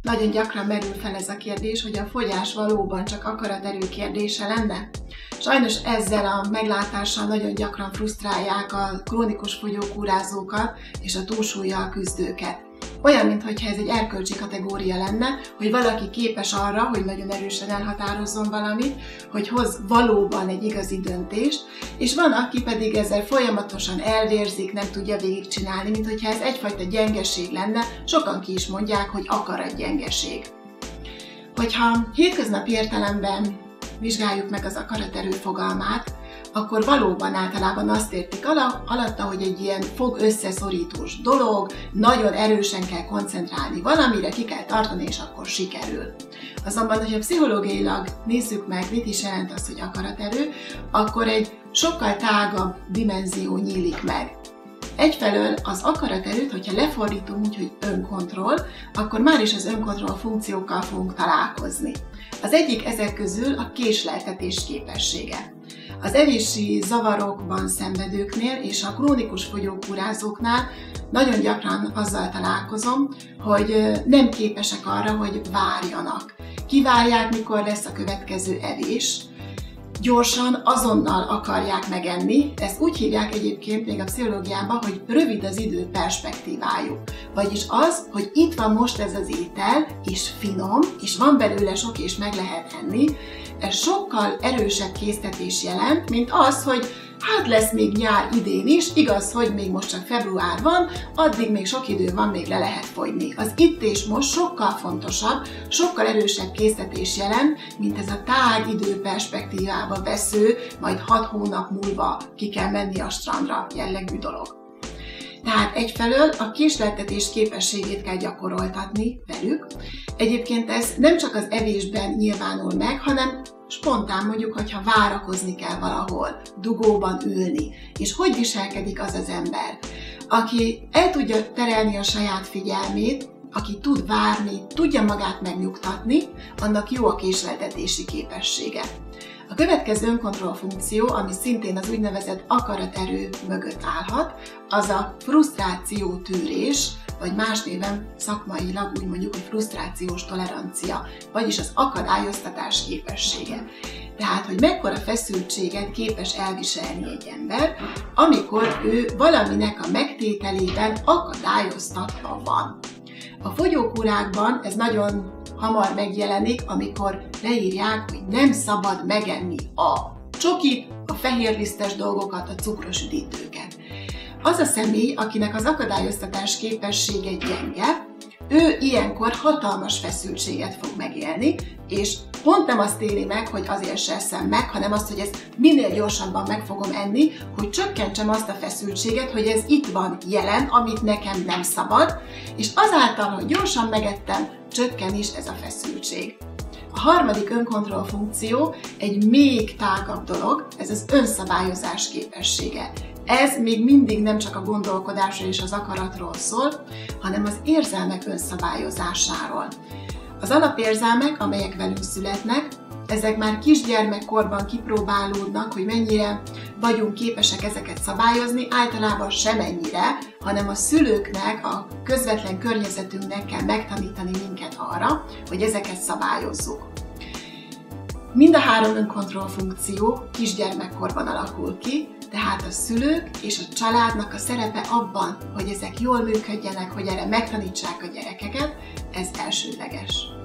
Nagyon gyakran merül fel ez a kérdés, hogy a fogyás valóban csak akaraterő kérdése lenne. Sajnos ezzel a meglátással nagyon gyakran frusztrálják a krónikus fogyókúrázókat és a túlsúllyal küzdőket. Olyan, mintha ez egy erkölcsi kategória lenne, hogy valaki képes arra, hogy nagyon erősen elhatározzon valamit, hogy hoz valóban egy igazi döntést, és van, aki pedig ezzel folyamatosan elvérzik, nem tudja végigcsinálni, mintha ez egyfajta gyengeség lenne, sokan ki is mondják, hogy akaratgyengeség. Hogyha hétköznapi értelemben vizsgáljuk meg az akaraterő fogalmát, akkor valóban általában azt értik alatta, hogy egy ilyen fog-összeszorítós dolog, nagyon erősen kell koncentrálni valamire, ki kell tartani, és akkor sikerül. Azonban, hogyha pszichológiailag nézzük meg, mit is jelent az, hogy akaraterő, akkor egy sokkal tágabb dimenzió nyílik meg. Egyfelől az akaraterőt, hogyha lefordítunk úgy, hogy önkontroll, akkor már is az önkontroll funkciókkal fogunk találkozni. Az egyik ezek közül a késleltetés képessége. Az evési zavarokban szenvedőknél és a krónikus fogyókúrázóknál nagyon gyakran azzal találkozom, hogy nem képesek arra, hogy várjanak. Kivárják, mikor lesz a következő evés, gyorsan, azonnal akarják megenni. Ezt úgy hívják egyébként még a pszichológiában, hogy rövid az idő perspektívájuk. Vagyis az, hogy itt van most ez az étel, és finom, és van belőle sok, és meg lehet enni, ez sokkal erősebb késztetés jelent, mint az, hogy hát lesz még nyár idén is, igaz, hogy még most csak február van, addig még sok idő van, még le lehet fogyni. Az itt és most sokkal fontosabb, sokkal erősebb késztetés jelent, mint ez a tág időperspektívába vesző, majd 6 hónap múlva ki kell menni a strandra jellegű dolog. Tehát egyfelől a késleltetés képességét kell gyakoroltatni velük. Egyébként ez nem csak az evésben nyilvánul meg, hanem spontán mondjuk, hogyha várakozni kell valahol, dugóban ülni. És hogy viselkedik az az ember, aki el tudja terelni a saját figyelmét, aki tud várni, tudja magát megnyugtatni, annak jó a késleltetési képessége. A következő önkontroll funkció, ami szintén az úgynevezett akaraterő mögött állhat, az a frusztrációtűrés, vagy más néven szakmailag úgy mondjuk, hogy frusztrációs tolerancia, vagyis az akadályoztatás képessége. Tehát, hogy mekkora feszültséget képes elviselni egy ember, amikor ő valaminek a megtételében akadályoztatva van. A fogyókúrákban ez nagyon hamar megjelenik, amikor leírják, hogy nem szabad megenni a csokit, a fehérlisztes dolgokat, a cukros üdítőket. Az a személy, akinek az akadályoztatás képessége gyenge, ő ilyenkor hatalmas feszültséget fog megélni, és pont nem azt éli meg, hogy azért se eszem meg, hanem azt, hogy ezt minél gyorsabban meg fogom enni, hogy csökkentsem azt a feszültséget, hogy ez itt van jelen, amit nekem nem szabad, és azáltal, hogy gyorsan megettem, csökken is ez a feszültség. A harmadik önkontroll funkció egy még tágabb dolog, ez az önszabályozás képessége. Ez még mindig nem csak a gondolkodásról és az akaratról szól, hanem az érzelmek önszabályozásáról. Az alapérzelmek, amelyek velünk születnek, ezek már kisgyermekkorban kipróbálódnak, hogy mennyire vagyunk képesek ezeket szabályozni, általában semennyire, hanem a szülőknek, a közvetlen környezetünknek kell megtanítani minket arra, hogy ezeket szabályozzuk. Mind a három önkontroll funkció kisgyermekkorban alakul ki, tehát a szülők és a családnak a szerepe abban, hogy ezek jól működjenek, hogy erre megtanítsák a gyerekeket, ez elsődleges.